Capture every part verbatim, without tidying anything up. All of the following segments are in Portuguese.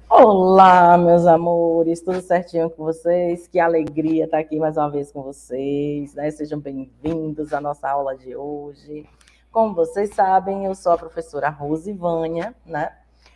Olá, meus amores, tudo certinho com vocês? Que alegria estar aqui mais uma vez com vocês, né? Sejam bem-vindos à nossa aula de hoje. Como vocês sabem, eu sou a professora Rosivânia, né?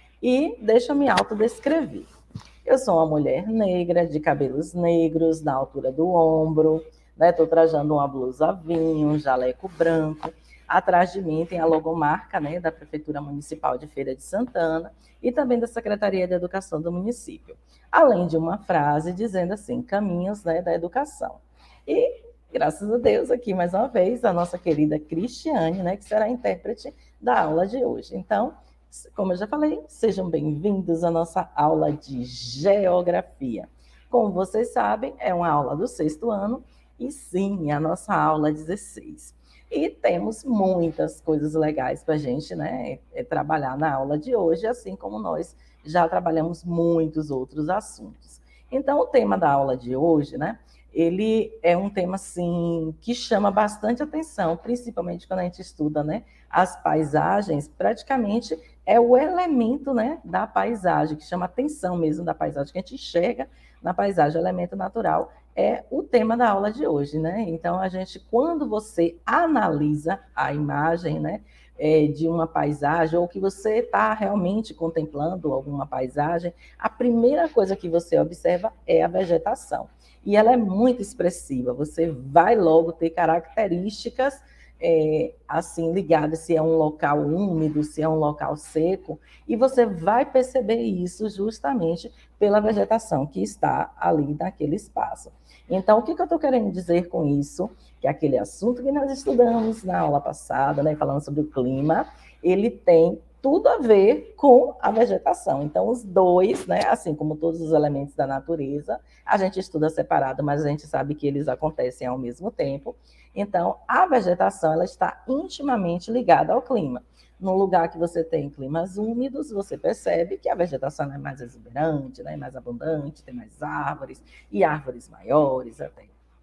E deixa eu me autodescrever. Eu sou uma mulher negra, de cabelos negros, na altura do ombro, né? Estou trajando uma blusa vinho, um jaleco branco. Atrás de mim tem a logomarca, né, da Prefeitura Municipal de Feira de Santana e também da Secretaria de Educação do município. Além de uma frase dizendo assim, caminhos, né, da educação. E, graças a Deus, aqui mais uma vez, a nossa querida Cristiane, né, que será a intérprete da aula de hoje. Então, como eu já falei, sejam bem-vindos à nossa aula de geografia. Como vocês sabem, é uma aula do sexto ano e sim, é a nossa aula dezesseis. E temos muitas coisas legais para a gente, né, trabalhar na aula de hoje, assim como nós já trabalhamos muitos outros assuntos. Então, o tema da aula de hoje, né, ele é um tema, assim, que chama bastante atenção, principalmente quando a gente estuda, né, as paisagens, praticamente é o elemento, né, da paisagem, que chama atenção mesmo da paisagem, que a gente enxerga na paisagem, o elemento natural, é o tema da aula de hoje, né? Então, a gente, quando você analisa a imagem, né, é, de uma paisagem, ou que você está realmente contemplando alguma paisagem, a primeira coisa que você observa é a vegetação. E ela é muito expressiva, você vai logo ter características é, assim, ligada se é um local úmido, se é um local seco, e você vai perceber isso justamente pela vegetação que está ali naquele espaço. Então, o que, que eu estou querendo dizer com isso? Que aquele assunto que nós estudamos na aula passada, né, falando sobre o clima, ele tem tudo a ver com a vegetação. Então, os dois, né, assim como todos os elementos da natureza, a gente estuda separado, mas a gente sabe que eles acontecem ao mesmo tempo. Então, a vegetação ela está intimamente ligada ao clima. No lugar que você tem climas úmidos, você percebe que a vegetação é mais exuberante, né, mais abundante, tem mais árvores, e árvores maiores até.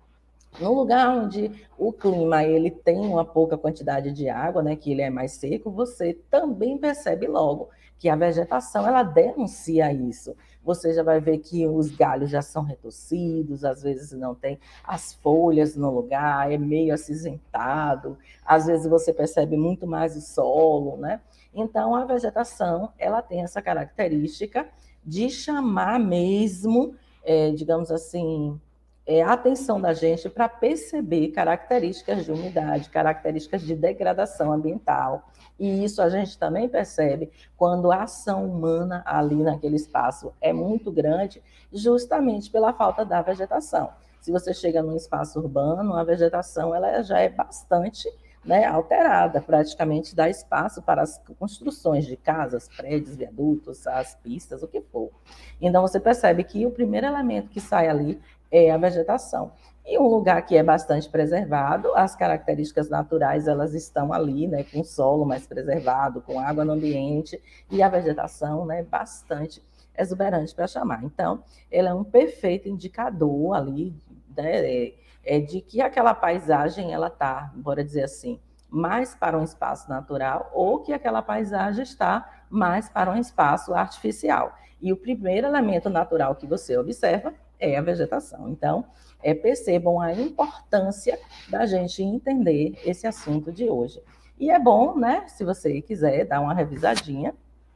No lugar onde o clima ele tem uma pouca quantidade de água, né, que ele é mais seco, você também percebe logo que a vegetação ela denuncia isso. Você já vai ver que os galhos já são retorcidos, às vezes não tem as folhas no lugar, é meio acinzentado, às vezes você percebe muito mais o solo, né? Então a vegetação ela tem essa característica de chamar mesmo, é, digamos assim, é, a atenção da gente para perceber características de umidade, características de degradação ambiental. E isso a gente também percebe quando a ação humana ali naquele espaço é muito grande, justamente pela falta da vegetação. Se você chega num espaço urbano, a vegetação ela já é bastante, né, alterada, praticamente dá espaço para as construções de casas, prédios, viadutos, as pistas, o que for. Então você percebe que o primeiro elemento que sai ali é a vegetação. E um lugar que é bastante preservado, as características naturais elas estão ali, né, com o solo mais preservado, com água no ambiente e a vegetação, né, bastante exuberante para chamar. Então, ele é um perfeito indicador ali, né, é, de que aquela paisagem ela está, bora dizer assim, mais para um espaço natural ou que aquela paisagem está mais para um espaço artificial. E o primeiro elemento natural que você observa é a vegetação. Então, é, percebam a importância da gente entender esse assunto de hoje. E é bom, né, se você quiser dar uma revisadinha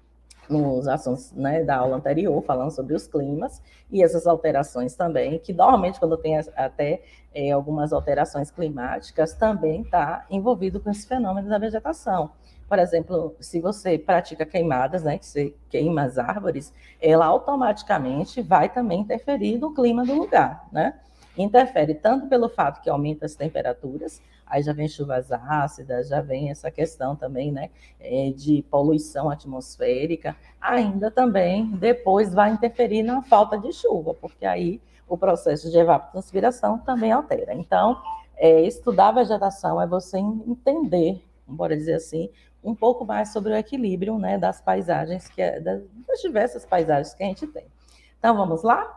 nos assuntos, né, da aula anterior, falando sobre os climas e essas alterações também, que normalmente quando tem até é, algumas alterações climáticas, também está envolvido com esse fenômeno da vegetação. Por exemplo, se você pratica queimadas, né, que você queima as árvores, ela automaticamente vai também interferir no clima do lugar, né? Interfere tanto pelo fato que aumenta as temperaturas, aí já vem chuvas ácidas, já vem essa questão também, né, de poluição atmosférica, ainda também depois vai interferir na falta de chuva, porque aí o processo de evapotranspiração também altera. Então, é, estudar a vegetação é você entender, bora dizer assim, um pouco mais sobre o equilíbrio, né, das paisagens, que é, das diversas paisagens que a gente tem. Então, vamos lá?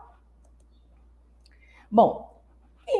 Bom,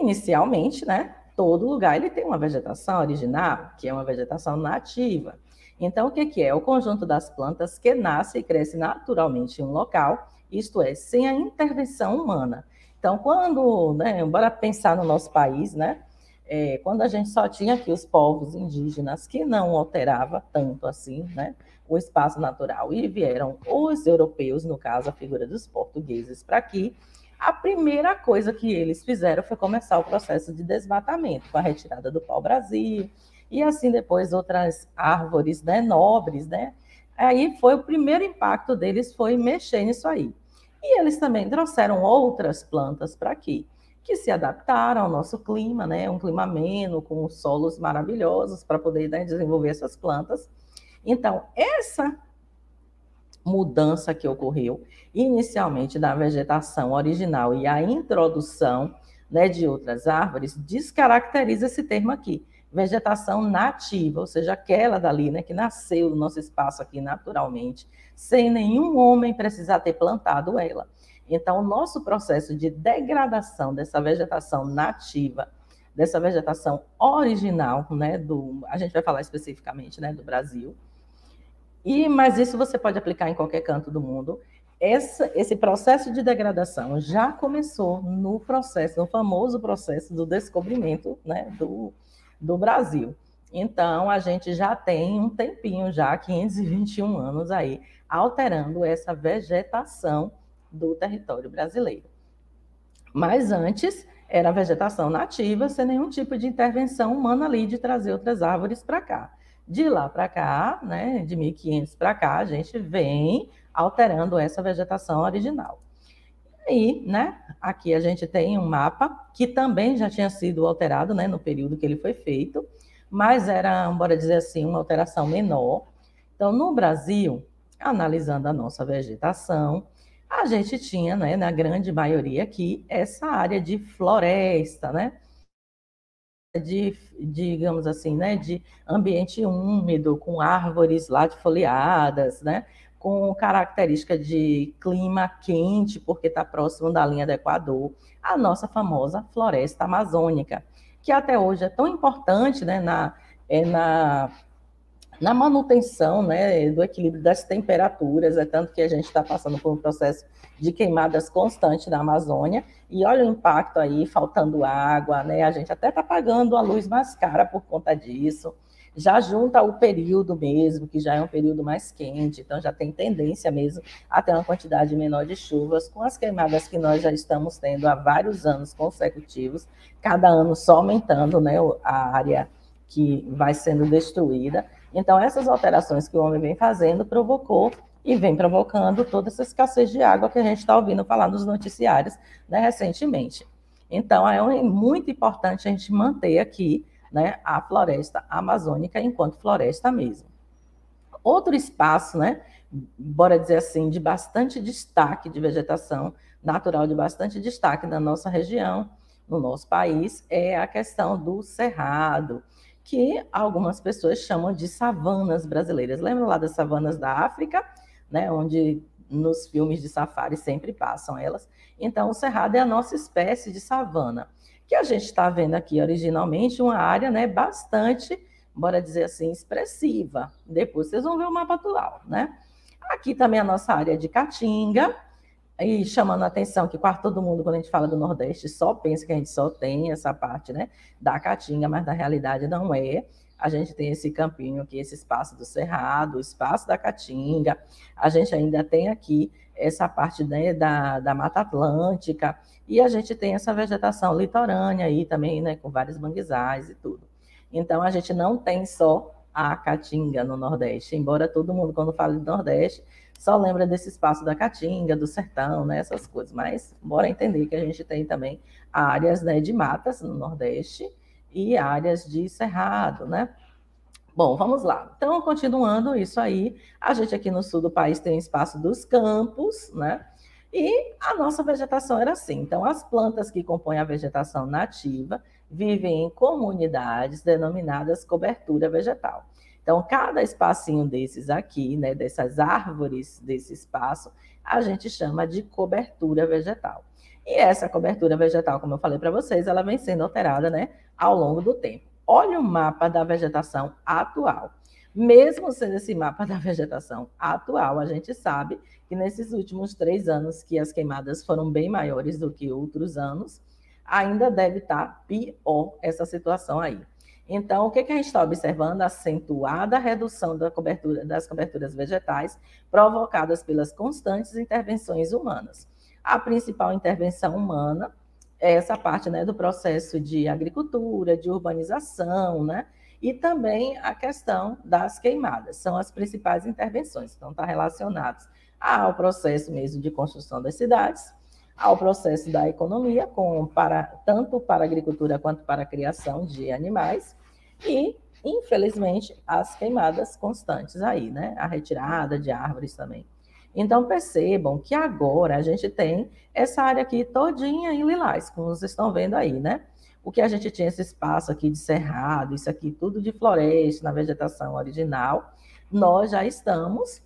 inicialmente, né, todo lugar ele tem uma vegetação original, que é uma vegetação nativa. Então, o que, que é? O conjunto das plantas que nasce e cresce naturalmente em um local, isto é, sem a intervenção humana. Então, quando, né, bora pensar no nosso país, né? É, quando a gente só tinha aqui os povos indígenas que não alterava tanto assim, né, o espaço natural, e vieram os europeus, no caso, a figura dos portugueses, para aqui, a primeira coisa que eles fizeram foi começar o processo de desmatamento, com a retirada do pau-brasil, e assim depois outras árvores, né, nobres, né? Aí foi o primeiro impacto deles, foi mexer nisso aí. E eles também trouxeram outras plantas para aqui, que se adaptaram ao nosso clima, né? Um clima ameno, com solos maravilhosos para poder, né, desenvolver essas plantas. Então, essa mudança que ocorreu inicialmente da vegetação original e a introdução, né, de outras árvores, descaracteriza esse termo aqui, vegetação nativa, ou seja, aquela dali, né, que nasceu no nosso espaço aqui naturalmente, sem nenhum homem precisar ter plantado ela. Então, o nosso processo de degradação dessa vegetação nativa, dessa vegetação original, né, do, a gente vai falar especificamente, né, do Brasil, e, mas isso você pode aplicar em qualquer canto do mundo. Essa, esse processo de degradação já começou no processo, no famoso processo do descobrimento, né, do, do Brasil. Então, a gente já tem um tempinho, já quinhentos e vinte e um anos aí, alterando essa vegetação do território brasileiro. Mas antes, era a vegetação nativa, sem nenhum tipo de intervenção humana ali de trazer outras árvores para cá. De lá para cá, né, de mil e quinhentos para cá, a gente vem alterando essa vegetação original. E, né, aqui a gente tem um mapa que também já tinha sido alterado, né, no período que ele foi feito, mas era, bora dizer assim, uma alteração menor. Então, no Brasil, analisando a nossa vegetação, a gente tinha, né, na grande maioria aqui, essa área de floresta, né, de, digamos assim, né, de ambiente úmido, com árvores latifoliadas, né, com característica de clima quente, porque está próximo da linha do Equador, a nossa famosa floresta amazônica, que até hoje é tão importante, né, na, é na, na manutenção, né, do equilíbrio das temperaturas, é tanto que a gente está passando por um processo de queimadas constantes na Amazônia, e olha o impacto aí, faltando água, né? A gente até está pagando a luz mais cara por conta disso. Já junta o período mesmo, que já é um período mais quente, então já tem tendência mesmo a ter uma quantidade menor de chuvas, com as queimadas que nós já estamos tendo há vários anos consecutivos, cada ano só aumentando, né, a área que vai sendo destruída. Então, essas alterações que o homem vem fazendo provocou e vem provocando toda essa escassez de água que a gente está ouvindo falar nos noticiários, né, recentemente. Então, é muito importante a gente manter aqui, né, a floresta amazônica enquanto floresta mesmo. Outro espaço, né, bora dizer assim, de bastante destaque de vegetação natural, de bastante destaque na nossa região, no nosso país, é a questão do cerrado, que algumas pessoas chamam de savanas brasileiras. Lembram lá das savanas da África, né, onde nos filmes de safari sempre passam elas? Então, o cerrado é a nossa espécie de savana, que a gente está vendo aqui originalmente uma área, né, bastante, bora dizer assim, expressiva. Depois vocês vão ver o mapa atual, né? Aqui também a nossa área de caatinga, e chamando a atenção que quase todo mundo, quando a gente fala do Nordeste, só pensa que a gente só tem essa parte, né, da caatinga, mas na realidade não é. A gente tem esse campinho aqui, esse espaço do Cerrado, o espaço da Caatinga. A gente ainda tem aqui essa parte, né, da, da Mata Atlântica, e a gente tem essa vegetação litorânea aí também, né, com vários manguezais e tudo. Então, a gente não tem só a Caatinga no Nordeste, embora todo mundo, quando fala de Nordeste, só lembra desse espaço da Caatinga, do sertão, né, essas coisas. Mas, bora entender que a gente tem também áreas, né, de matas no Nordeste, e áreas de cerrado, né? Bom, vamos lá. Então, continuando isso aí, a gente aqui no sul do país tem o espaço dos campos, né? E a nossa vegetação era assim. Então, as plantas que compõem a vegetação nativa vivem em comunidades denominadas cobertura vegetal. Então, cada espacinho desses aqui, né, dessas árvores desse espaço, a gente chama de cobertura vegetal. E essa cobertura vegetal, como eu falei para vocês, ela vem sendo alterada, né, ao longo do tempo. Olha o mapa da vegetação atual. Mesmo sendo esse mapa da vegetação atual, a gente sabe que nesses últimos três anos que as queimadas foram bem maiores do que outros anos, ainda deve estar pior essa situação aí. Então, o que, que a gente está observando? A acentuada redução da cobertura, das coberturas vegetais provocadas pelas constantes intervenções humanas. A principal intervenção humana é essa parte, né, do processo de agricultura, de urbanização, né? E também a questão das queimadas, são as principais intervenções. Então, está relacionados ao processo mesmo de construção das cidades, ao processo da economia, com, para, tanto para a agricultura quanto para a criação de animais, e, infelizmente, as queimadas constantes aí, né? A retirada de árvores também. Então, percebam que agora a gente tem essa área aqui todinha em lilás, como vocês estão vendo aí, né? O que a gente tinha esse espaço aqui de cerrado, isso aqui tudo de floresta, na vegetação original, nós já estamos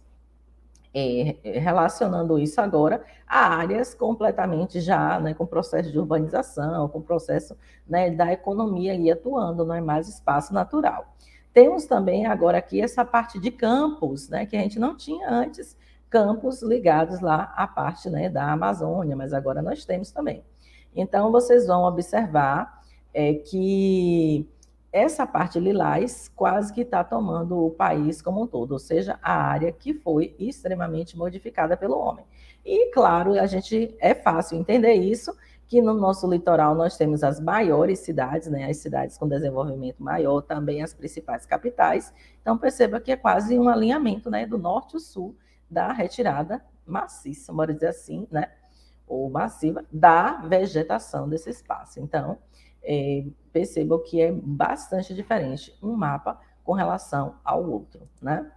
é, relacionando isso agora a áreas completamente já, né, com processo de urbanização, com processo, né, da economia aí atuando, não é mais espaço natural. Temos também agora aqui essa parte de campos, né, que a gente não tinha antes, campos ligados lá à parte, né, da Amazônia, mas agora nós temos também. Então, vocês vão observar é, que essa parte lilás quase que está tomando o país como um todo, ou seja, a área que foi extremamente modificada pelo homem. E, claro, a gente é fácil entender isso, que no nosso litoral nós temos as maiores cidades, né, as cidades com desenvolvimento maior, também as principais capitais. Então, perceba que é quase um alinhamento, né, do norte ao sul, da retirada maciça, bora dizer assim, né, ou massiva, da vegetação desse espaço. Então, é, percebam que é bastante diferente um mapa com relação ao outro, né?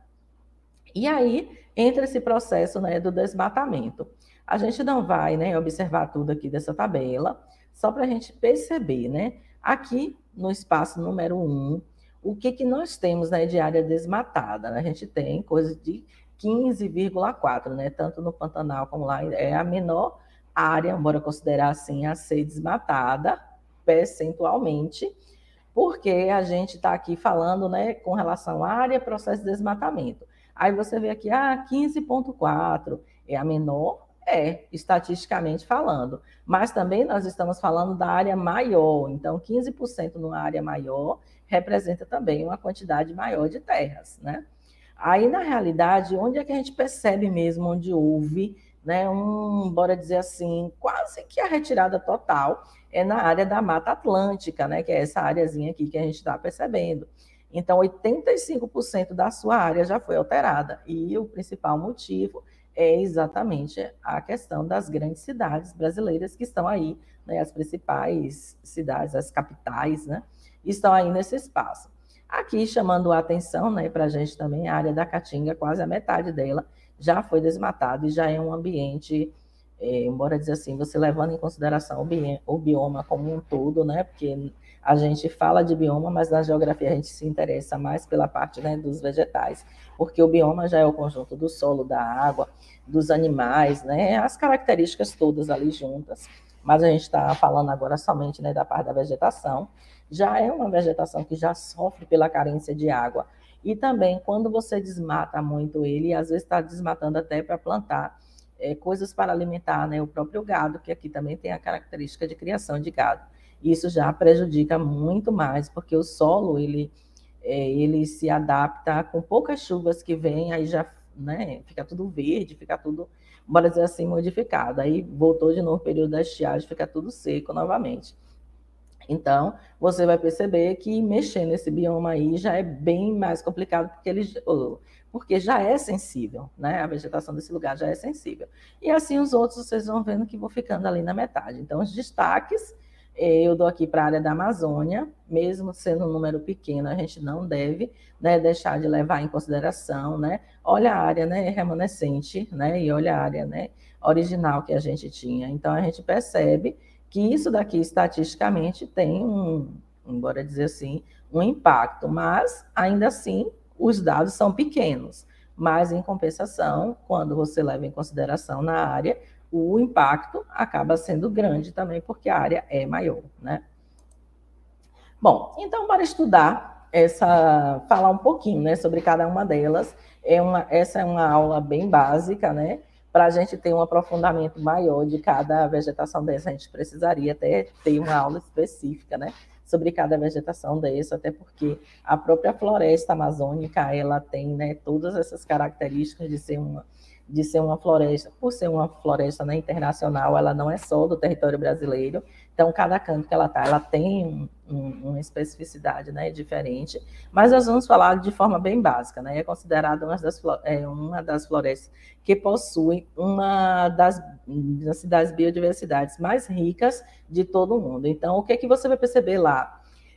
E aí, entra esse processo, né, do desmatamento. A gente não vai, né, observar tudo aqui dessa tabela, só para a gente perceber, né, aqui no espaço número um, o que, que nós temos, né, de área desmatada, né? A gente tem coisa de quinze vírgula quatro, né? Tanto no Pantanal como lá, é a menor área, bora considerar assim, a ser desmatada percentualmente, porque a gente está aqui falando, né, com relação à área, processo de desmatamento. Aí você vê aqui, ah, quinze vírgula quatro é a menor, é, estatisticamente falando, mas também nós estamos falando da área maior, então quinze por cento numa área maior representa também uma quantidade maior de terras, né? Aí, na realidade, onde é que a gente percebe mesmo, onde houve, né, um, bora dizer assim, quase que a retirada total, é na área da Mata Atlântica, né, que é essa áreazinha aqui que a gente está percebendo. Então, oitenta e cinco por cento da sua área já foi alterada, e o principal motivo é exatamente a questão das grandes cidades brasileiras que estão aí, né, as principais cidades, as capitais, né, estão aí nesse espaço. Aqui, chamando a atenção, né, para a gente também, a área da Caatinga, quase a metade dela já foi desmatada e já é um ambiente, é, embora dizer assim, você levando em consideração o, bi o bioma como um todo, né, porque a gente fala de bioma, mas na geografia a gente se interessa mais pela parte, né, dos vegetais, porque o bioma já é o conjunto do solo, da água, dos animais, né, as características todas ali juntas, mas a gente está falando agora somente, né, da parte da vegetação. Já é uma vegetação que já sofre pela carência de água. E também, quando você desmata muito ele, às vezes está desmatando até para plantar é, coisas para alimentar, né, o próprio gado, que aqui também tem a característica de criação de gado. Isso já prejudica muito mais, porque o solo, ele, é, ele se adapta com poucas chuvas que vêm, aí já, né, fica tudo verde, fica tudo, bora dizer assim, modificado. Aí voltou de novo o período da estiagem, fica tudo seco novamente. Então, você vai perceber que mexer nesse bioma aí já é bem mais complicado, porque, ele, porque já é sensível, né? A vegetação desse lugar já é sensível. E assim os outros, vocês vão vendo que vão ficando ali na metade. Então, os destaques, eu dou aqui para a área da Amazônia, mesmo sendo um número pequeno, a gente não deve, né, deixar de levar em consideração, né? Olha a área, né, remanescente, né? E olha a área, né, original que a gente tinha. Então, a gente percebe que isso daqui, estatisticamente, tem um, embora dizer assim, um impacto, mas, ainda assim, os dados são pequenos. Mas, em compensação, quando você leva em consideração na área, o impacto acaba sendo grande também, porque a área é maior, né? Bom, então, para estudar essa, falar um pouquinho, né, sobre cada uma delas. É uma, essa é uma aula bem básica, né? Para a gente ter um aprofundamento maior de cada vegetação dessa, a gente precisaria até ter uma aula específica, né? Sobre cada vegetação dessa, até porque a própria floresta amazônica, ela tem, né, todas essas características de ser uma, de ser uma floresta, por ser uma floresta, né, internacional, ela não é só do território brasileiro. Então, cada canto que ela está, ela tem um, uma especificidade, né, diferente, mas nós vamos falar de forma bem básica, né? É considerada uma das, é, uma das florestas que possui uma das, das biodiversidades mais ricas de todo o mundo. Então, o que, é que você vai perceber lá?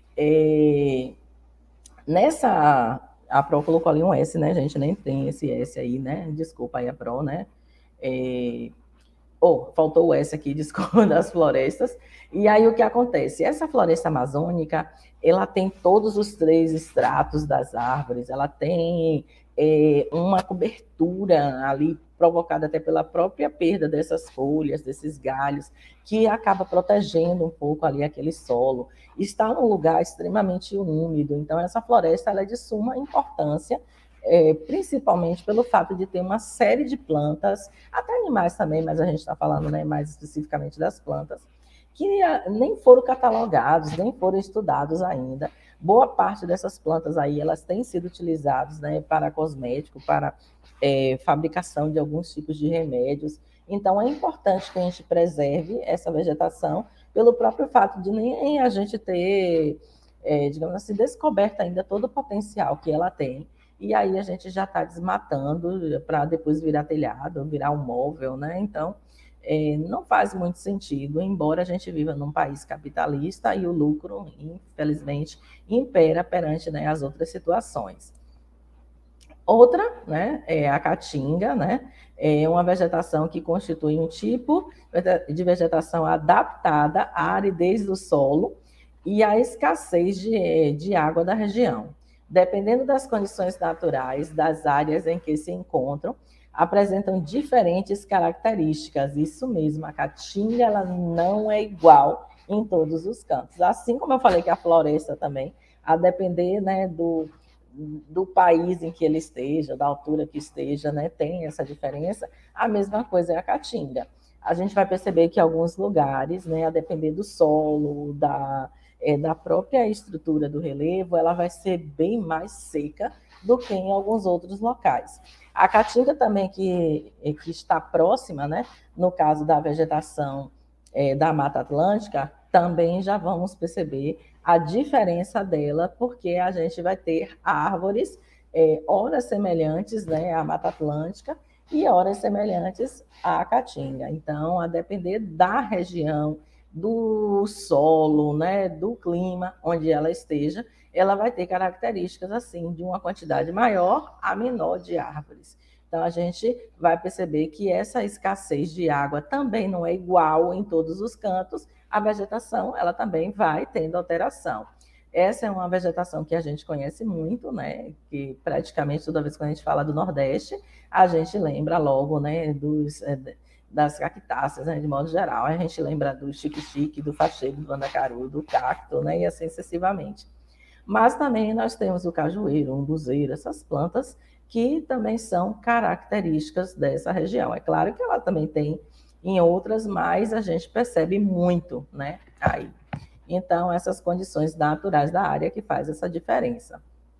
É, nessa... A Pro colocou ali um S, né, gente? Nem tem esse S aí, né? Desculpa aí a Pro, né? É, oh, faltou o S aqui, desculpa, das florestas. E aí o que acontece? Essa floresta amazônica, ela tem todos os três estratos das árvores, ela tem é, uma cobertura ali provocada até pela própria perda dessas folhas, desses galhos, que acaba protegendo um pouco ali aquele solo. Está num lugar extremamente úmido, então essa floresta ela é de suma importância, é, principalmente pelo fato de ter uma série de plantas, até animais também, mas a gente está falando, né, mais especificamente das plantas, que nem foram catalogados, nem foram estudados ainda. Boa parte dessas plantas aí, elas têm sido utilizadas, né, para cosmético, para é, fabricação de alguns tipos de remédios. Então, é importante que a gente preserve essa vegetação, pelo próprio fato de nem a gente ter, é, digamos assim, descoberto ainda todo o potencial que ela tem. E aí a gente já está desmatando para depois virar telhado, virar um móvel, né? Então, é, não faz muito sentido, embora a gente viva num país capitalista e o lucro, infelizmente, impera perante, né, as outras situações. Outra, né, é a caatinga, né? É uma vegetação que constitui um tipo de vegetação adaptada à aridez do solo e à escassez de, de água da região. Dependendo das condições naturais das áreas em que se encontram, apresentam diferentes características. Isso mesmo, a caatinga ela não é igual em todos os cantos. Assim como eu falei que a floresta também, a depender, né, do, do país em que ele esteja, da altura que esteja, né, tem essa diferença, a mesma coisa é a caatinga. A gente vai perceber que em alguns lugares, né, a depender do solo, da, é, da própria estrutura do relevo, ela vai ser bem mais seca do que em alguns outros locais. A caatinga também, que, que está próxima, né, no caso da vegetação é, da Mata Atlântica, também já vamos perceber a diferença dela, porque a gente vai ter árvores, é, horas semelhantes, né, à Mata Atlântica e horas semelhantes à caatinga. Então, a depender da região, do solo, né, do clima onde ela esteja, ela vai ter características assim, de uma quantidade maior a menor de árvores. Então, a gente vai perceber que essa escassez de água também não é igual em todos os cantos, a vegetação, ela também vai tendo alteração. Essa é uma vegetação que a gente conhece muito, né, que praticamente toda vez que a gente fala do Nordeste, a gente lembra logo, né, dos... das cactáceas, né, de modo geral. A gente lembra do xique-xique, do fachego, do mandacaru, do cacto, né, e assim sucessivamente. Mas também nós temos o cajueiro, o umbuzeiro, essas plantas que também são características dessa região. É claro que ela também tem em outras, mas a gente percebe muito, né, aí. Então, essas condições naturais da área que faz essa diferença.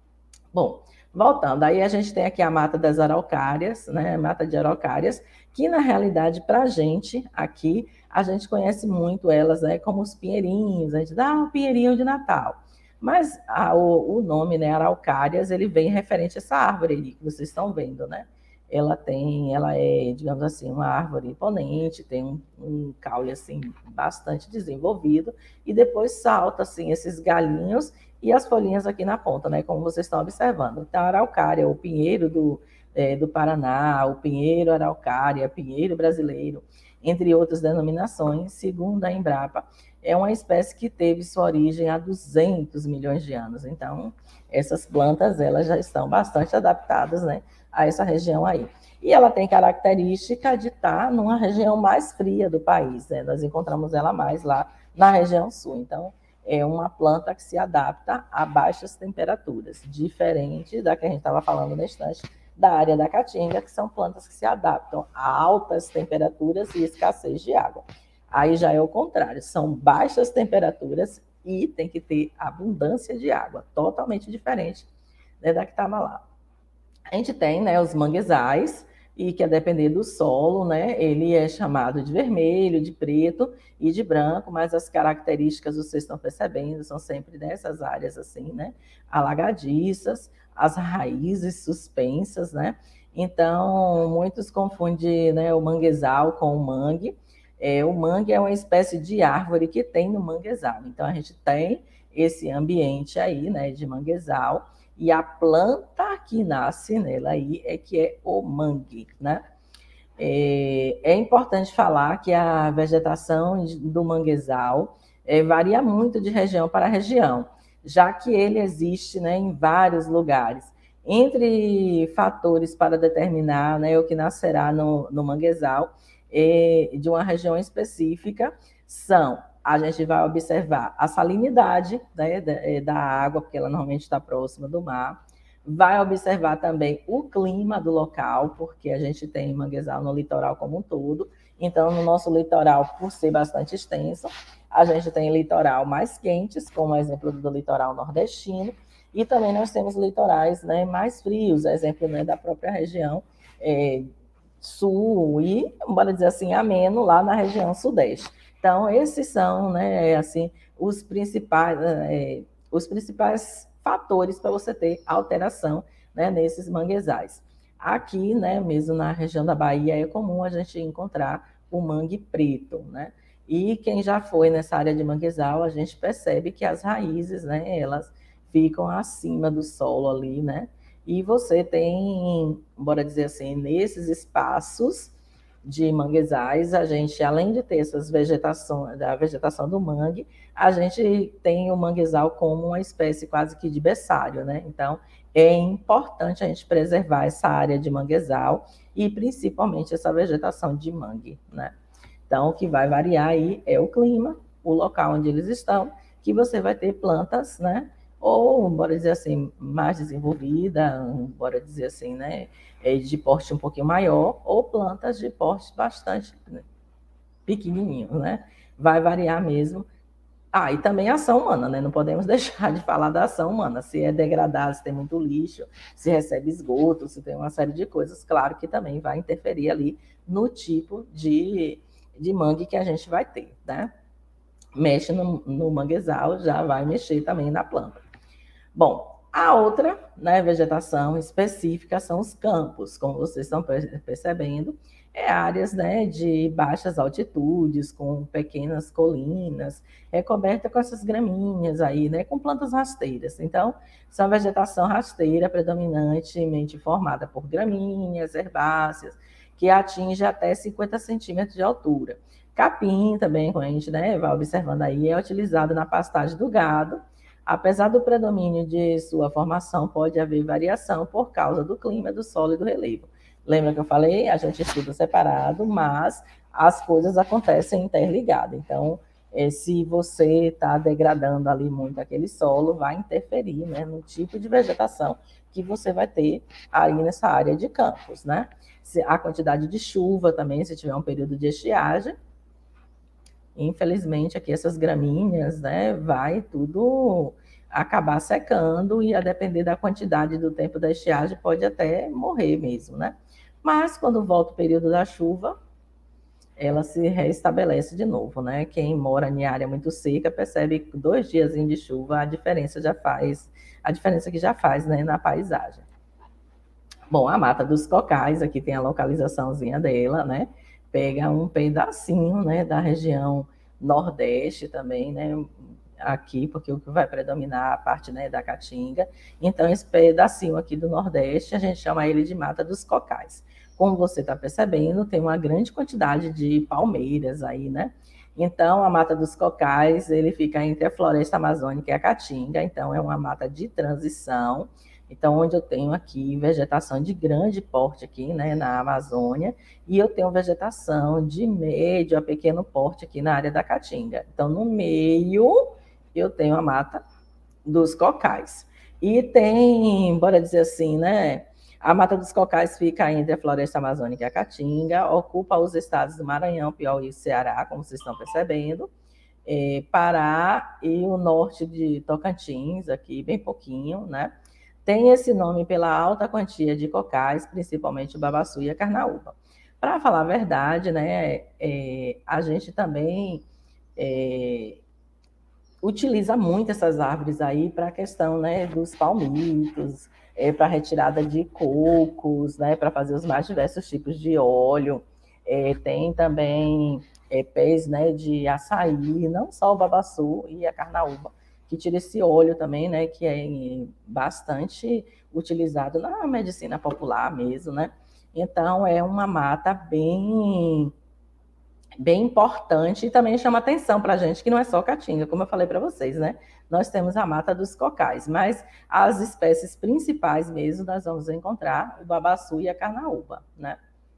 Bom, voltando, aí a gente tem aqui a mata das araucárias, né, mata de araucárias, que na realidade, para a gente aqui, a gente conhece muito elas, né, como os pinheirinhos, a gente dá ah, o pinheirinho de Natal. Mas a, o, o nome, né, araucárias, ele vem referente a essa árvore ali que vocês estão vendo, né? Ela tem, ela é, digamos assim, uma árvore imponente, tem um, um caule, assim, bastante desenvolvido, e depois salta, assim, esses galinhos e as folhinhas aqui na ponta, né, como vocês estão observando. Então, a araucária, o pinheiro do, é, do Paraná, o pinheiro araucária, pinheiro brasileiro, entre outras denominações, segundo a Embrapa, é uma espécie que teve sua origem há duzentos milhões de anos. Então, essas plantas, elas já estão bastante adaptadas, né, a essa região aí. E ela tem característica de estar numa região mais fria do país, né? Nós encontramos ela mais lá na região sul. Então, é uma planta que se adapta a baixas temperaturas, diferente da que a gente estava falando na instante, da área da caatinga, que são plantas que se adaptam a altas temperaturas e escassez de água. Aí já é o contrário, são baixas temperaturas e tem que ter abundância de água, totalmente diferente, né, da que estava lá. A gente tem, né, os manguezais, e que a depender do solo, né, ele é chamado de vermelho, de preto e de branco, mas as características vocês estão percebendo, são sempre nessas áreas assim, né, alagadiças, as raízes suspensas, né, então muitos confundem, né, o manguezal com o mangue. É, o mangue é uma espécie de árvore que tem no manguezal, então a gente tem esse ambiente aí, né, de manguezal, e a planta que nasce nela aí é que é o mangue, né? É, é importante falar que a vegetação do manguezal é, varia muito de região para região, já que ele existe, né, em vários lugares. Entre fatores para determinar, né, o que nascerá no, no manguezal é, de uma região específica são: a gente vai observar a salinidade, né, da, da água, porque ela normalmente está próxima do mar. Vai observar também o clima do local, porque a gente tem manguezal no litoral como um todo. Então, no nosso litoral, por ser bastante extenso, a gente tem litoral mais quentes, como exemplo do litoral nordestino, e também nós temos litorais, né, mais frios, exemplo, né, da própria região é, sul e, bora dizer assim, ameno lá na região sudeste. Então, esses são, né, assim, os principais, é, os principais fatores para você ter alteração, né, nesses manguezais. Aqui, né, mesmo na região da Bahia, é comum a gente encontrar o mangue preto, né? E quem já foi nessa área de manguezal, a gente percebe que as raízes, né, elas ficam acima do solo ali, né? E você tem, bora dizer assim, nesses espaços de manguezais, a gente, além de ter essas vegetações, da vegetação do mangue, a gente tem o manguezal como uma espécie quase que de berçário, né? Então, é importante a gente preservar essa área de manguezal e principalmente essa vegetação de mangue, né? Então, o que vai variar aí é o clima, o local onde eles estão, que você vai ter plantas, né? Ou, bora dizer assim, mais desenvolvida, bora dizer assim, né? De porte um pouquinho maior, ou plantas de porte bastante pequenininho, né? Vai variar mesmo. Ah, e também a ação humana, né? Não podemos deixar de falar da ação humana. Se é degradado, se tem muito lixo, se recebe esgoto, se tem uma série de coisas, claro que também vai interferir ali no tipo de, de mangue que a gente vai ter, né? Mexe no, no manguezal, já vai mexer também na planta. Bom, a outra, né, vegetação específica são os campos, como vocês estão percebendo, é áreas, né, de baixas altitudes, com pequenas colinas, é coberta com essas graminhas aí, né, com plantas rasteiras. Então, são vegetação rasteira predominantemente formada por gramíneas, herbáceas, que atinge até cinquenta centímetros de altura. Capim também, como a gente, né, vai observando aí, é utilizado na pastagem do gado. Apesar do predomínio de sua formação, pode haver variação por causa do clima, do solo e do relevo. Lembra que eu falei? A gente estuda separado, mas as coisas acontecem interligadas. Então, se você está degradando ali muito aquele solo, vai interferir, né, no tipo de vegetação que você vai ter aí nessa área de campos, né? A quantidade de chuva também, se tiver um período de estiagem, infelizmente, aqui essas gramíneas, né, vai tudo acabar secando e a depender da quantidade do tempo da estiagem pode até morrer mesmo, né? Mas quando volta o período da chuva, ela se restabelece de novo, né? Quem mora em área muito seca percebe que dois dias de chuva a diferença já faz, a diferença que já faz, né, na paisagem. Bom, a Mata dos Cocais, aqui tem a localizaçãozinha dela, né? Pega um pedacinho, né, da região nordeste também, né, aqui, porque o que vai predominar a parte, né, da Caatinga. Então, esse pedacinho aqui do nordeste, a gente chama ele de Mata dos Cocais. Como você está percebendo, tem uma grande quantidade de palmeiras aí, né? Então, a Mata dos Cocais, ele fica entre a floresta amazônica e a Caatinga, então é uma mata de transição. Então, onde eu tenho aqui vegetação de grande porte aqui, né, na Amazônia, e eu tenho vegetação de médio a pequeno porte aqui na área da Caatinga. Então, no meio, eu tenho a Mata dos Cocais. E tem, bora dizer assim, né? A Mata dos Cocais fica entre a Floresta Amazônica e a Caatinga, ocupa os estados do Maranhão, Piauí e Ceará, como vocês estão percebendo, é, Pará e o norte de Tocantins, aqui bem pouquinho, né? Tem esse nome pela alta quantia de cocais, principalmente o babaçu e a carnaúba. Para falar a verdade, né, é, a gente também é, utiliza muito essas árvores aí para a questão, né, dos palmitos, é, para retirada de cocos, né, para fazer os mais diversos tipos de óleo. É, tem também é, pés, né, de açaí, não só o babaçu e a carnaúba, que tira esse óleo também, né, que é bastante utilizado na medicina popular mesmo, né? Então é uma mata bem bem importante e também chama atenção para a gente que não é só caatinga, como eu falei para vocês, né? Nós temos a mata dos cocais, mas as espécies principais mesmo nós vamos encontrar o babaçu e a carnaúba, né?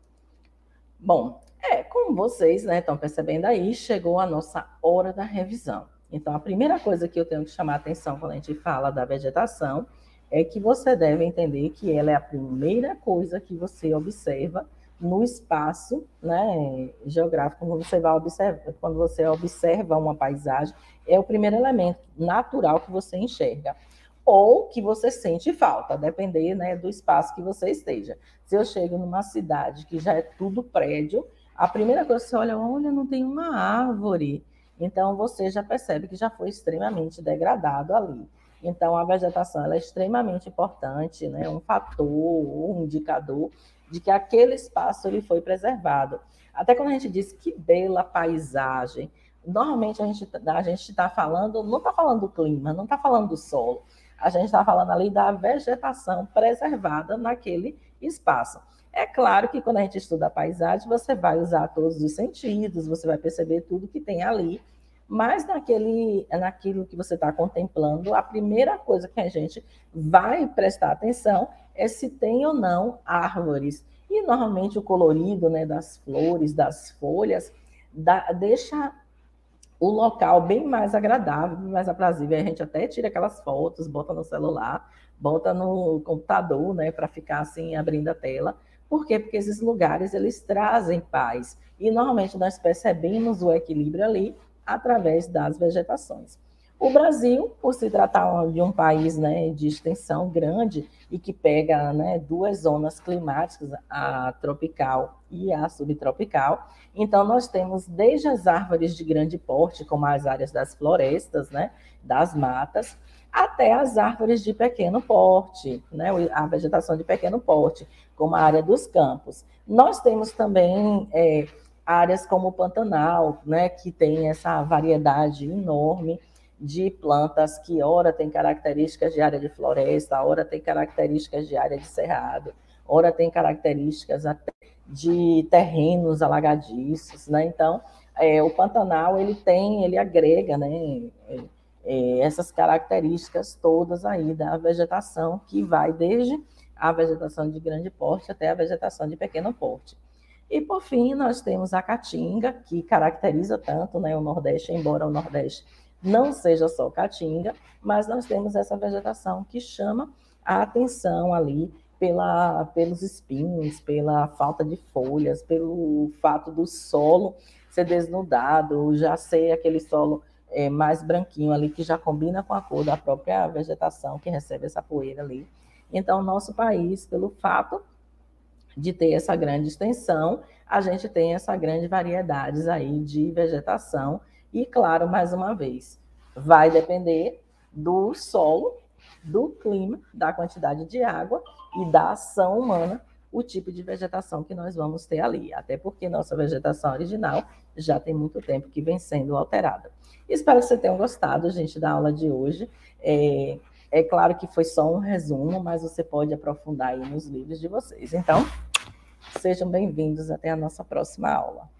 Bom, é, como vocês, né, estão percebendo aí, chegou a nossa hora da revisão. Então, a primeira coisa que eu tenho que chamar a atenção quando a gente fala da vegetação é que você deve entender que ela é a primeira coisa que você observa no espaço, né, geográfico, quando você vai observar, quando você observa uma paisagem, é o primeiro elemento natural que você enxerga ou que você sente falta, a depender, né, do espaço que você esteja. Se eu chego numa cidade que já é tudo prédio, a primeira coisa que você olha, olha, não tem uma árvore. Então, você já percebe que já foi extremamente degradado ali. Então, a vegetação ela é extremamente importante, né, um fator, um indicador de que aquele espaço ele foi preservado. Até quando a gente diz que bela paisagem, normalmente a gente a gente está falando, não está falando do clima, não está falando do solo, a gente está falando ali da vegetação preservada naquele espaço. É claro que quando a gente estuda a paisagem, você vai usar todos os sentidos, você vai perceber tudo que tem ali, mas naquele, naquilo que você está contemplando, a primeira coisa que a gente vai prestar atenção é se tem ou não árvores. E normalmente o colorido, né, das flores, das folhas, dá, deixa o local bem mais agradável, mais aprazível. A gente até tira aquelas fotos, bota no celular, bota no computador, né, para ficar assim abrindo a tela. Por quê? Porque esses lugares eles trazem paz. E normalmente nós percebemos o equilíbrio ali através das vegetações. O Brasil, por se tratar de um país, né, de extensão grande e que pega, né, duas zonas climáticas, a tropical e a subtropical, então nós temos desde as árvores de grande porte, como as áreas das florestas, né, das matas, até as árvores de pequeno porte, né, a vegetação de pequeno porte, como a área dos campos. Nós temos também é, áreas como o Pantanal, né, que tem essa variedade enorme de plantas que ora tem características de área de floresta, ora tem características de área de cerrado, ora tem características até de terrenos alagadiços, né? Então, é, o Pantanal ele tem, ele agrega, né, é, é, essas características todas aí da vegetação que vai desde a vegetação de grande porte até a vegetação de pequeno porte. E, por fim, nós temos a caatinga, que caracteriza tanto, né, o Nordeste, embora o Nordeste não seja só caatinga, mas nós temos essa vegetação que chama a atenção ali pela, pelos espinhos, pela falta de folhas, pelo fato do solo ser desnudado, já ser aquele solo é, mais branquinho ali, que já combina com a cor da própria vegetação que recebe essa poeira ali. Então, nosso país, pelo fato de ter essa grande extensão, a gente tem essa grande variedade aí de vegetação. E, claro, mais uma vez, vai depender do solo, do clima, da quantidade de água e da ação humana, o tipo de vegetação que nós vamos ter ali. Até porque nossa vegetação original já tem muito tempo que vem sendo alterada. Espero que vocês tenham gostado, gente, da aula de hoje. É, é claro que foi só um resumo, mas você pode aprofundar aí nos livros de vocês. Então, sejam bem-vindos até a nossa próxima aula.